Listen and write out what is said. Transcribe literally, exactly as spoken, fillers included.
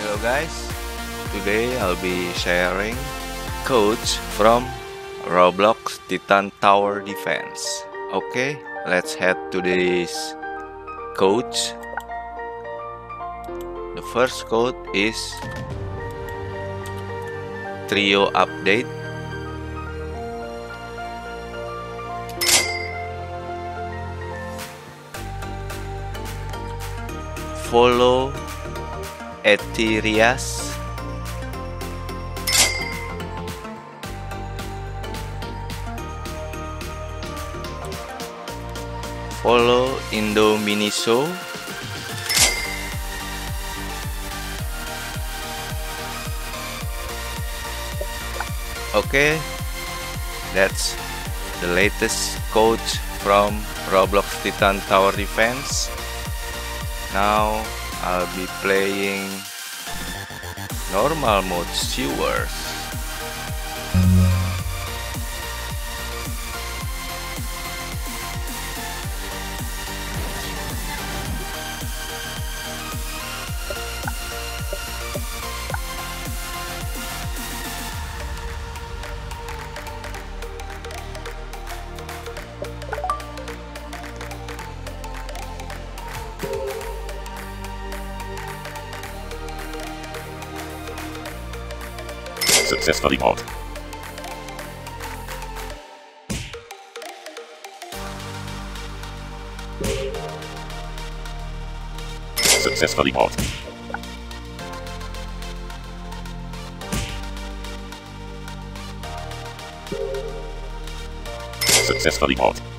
Hello guys, today I'll be sharing codes from Roblox Titan Tower Defense. Okay, let's head to this codes. The first code is Trio Update. Follow Eterias. Follow Indominiso. Okay, that's the latest codes from Roblox Titan Tower Defense. Now I'll be playing normal mode sewers. Successfully bought. Successfully bought. Successfully bought.